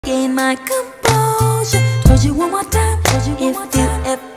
Gain my composure. Told you one more time. If you ever